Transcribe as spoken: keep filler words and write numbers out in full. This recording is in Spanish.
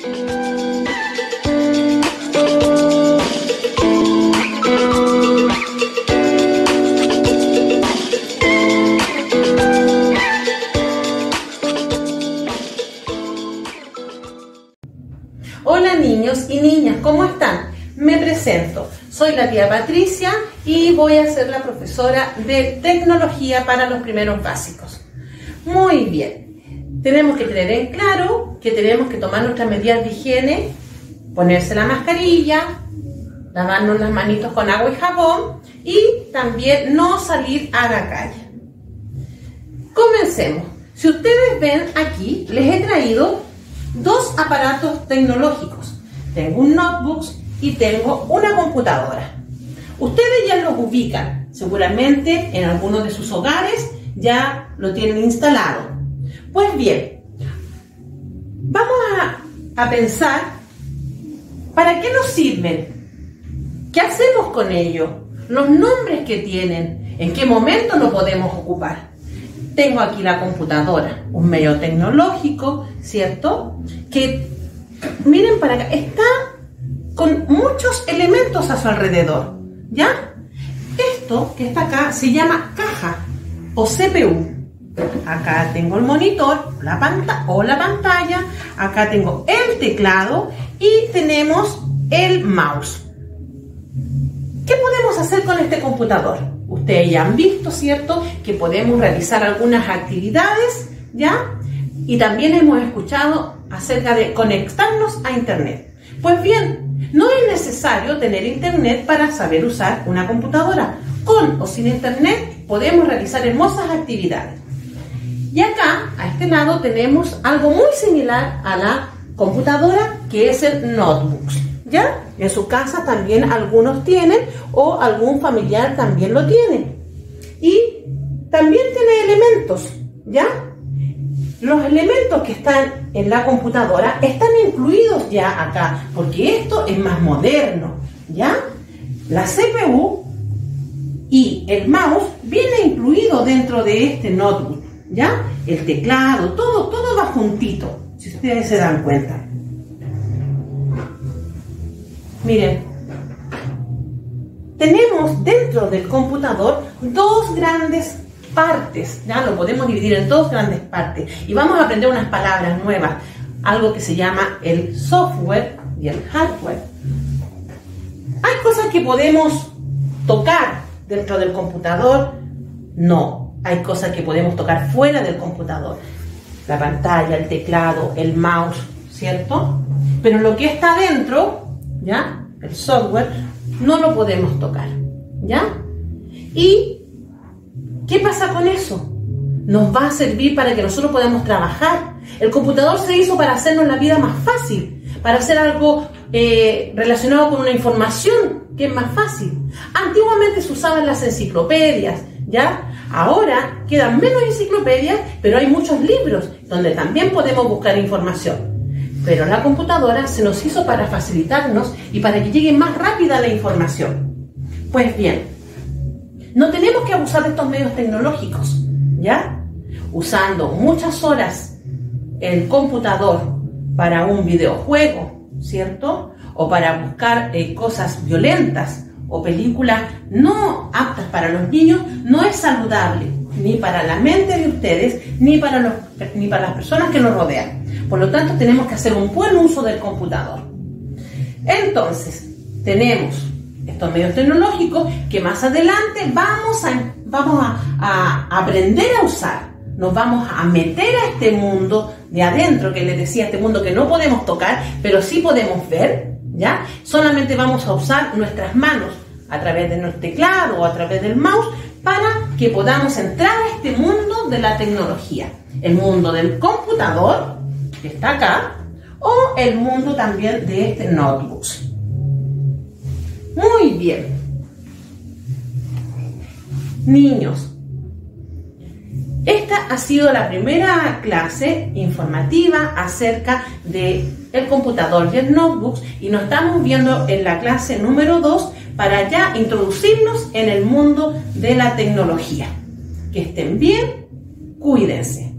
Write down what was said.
Hola niños y niñas, ¿cómo están? Me presento, soy la tía Patricia y voy a ser la profesora de tecnología para los primeros básicos. Muy bien, tenemos que tener en claro que tenemos que tomar nuestras medidas de higiene, ponerse la mascarilla, lavarnos las manitos con agua y jabón y también no salir a la calle. Comencemos. Si ustedes ven aquí, les he traído dos aparatos tecnológicos. Tengo un notebook y tengo una computadora. Ustedes ya los ubican, seguramente en algunos de sus hogares ya lo tienen instalado. Pues bien, vamos a, a pensar ¿para qué nos sirven? ¿Qué hacemos con ellos? Los nombres que tienen, ¿en qué momento lo podemos ocupar? Tengo aquí la computadora, un medio tecnológico, ¿cierto? Que, miren para acá, está con muchos elementos a su alrededor, ¿ya? Esto que está acá se llama caja o C P U. Acá tengo el monitor la pantalla, o la pantalla, acá tengo el teclado y tenemos el mouse. ¿Qué podemos hacer con este computador? Ustedes ya han visto, ¿cierto?, que podemos realizar algunas actividades, ¿ya? Y también hemos escuchado acerca de conectarnos a Internet. Pues bien, no es necesario tener Internet para saber usar una computadora. Con o sin Internet podemos realizar hermosas actividades. Y acá, a este lado, tenemos algo muy similar a la computadora, que es el notebook, ¿ya? En su casa también algunos tienen o algún familiar también lo tiene. Y también tiene elementos, ¿ya? Los elementos que están en la computadora están incluidos ya acá, porque esto es más moderno, ¿ya? La C P U y el mouse viene incluido dentro de este notebook, ¿ya? El teclado, todo, todo va juntito, si ustedes se dan cuenta. Miren, tenemos dentro del computador dos grandes partes, ya lo podemos dividir en dos grandes partes y vamos a aprender unas palabras nuevas, algo que se llama el software y el hardware. ¿Hay cosas que podemos tocar dentro del computador? No, hay cosas que podemos tocar fuera del computador, la pantalla, el teclado, el mouse, ¿cierto? Pero lo que está dentro, ¿ya? El software, no lo podemos tocar, ¿ya? ¿Y qué pasa con eso? Nos va a servir para que nosotros podamos trabajar. El computador se hizo para hacernos la vida más fácil, para hacer algo eh, relacionado con una información que es más fácil. Antiguamente se usaban las enciclopedias, ¿ya? Ahora quedan menos enciclopedias, pero hay muchos libros donde también podemos buscar información. Pero la computadora se nos hizo para facilitarnos y para que llegue más rápida la información. Pues bien, no tenemos que abusar de estos medios tecnológicos, ¿ya? Usando muchas horas el computador para un videojuego, ¿cierto? O para buscar eh, cosas violentas o películas no aptas para los niños, no es saludable ni para la mente de ustedes ni para, los, ni para las personas que nos rodean. Por lo tanto, tenemos que hacer un buen uso del computador. Entonces, tenemos estos medios tecnológicos que más adelante vamos a, vamos a, a aprender a usar. Nos vamos a meter a este mundo de adentro, que les decía, este mundo que no podemos tocar, pero sí podemos ver, ¿ya? Solamente vamos a usar nuestras manos a través de nuestro teclado o a través del mouse para que podamos entrar a este mundo de la tecnología. El mundo del computador, que está acá, o el mundo también de este notebook. Muy bien. Niños, esta ha sido la primera clase informativa acerca del computador y el notebook y nos estamos viendo en la clase número dos para ya introducirnos en el mundo de la tecnología. Que estén bien, cuídense.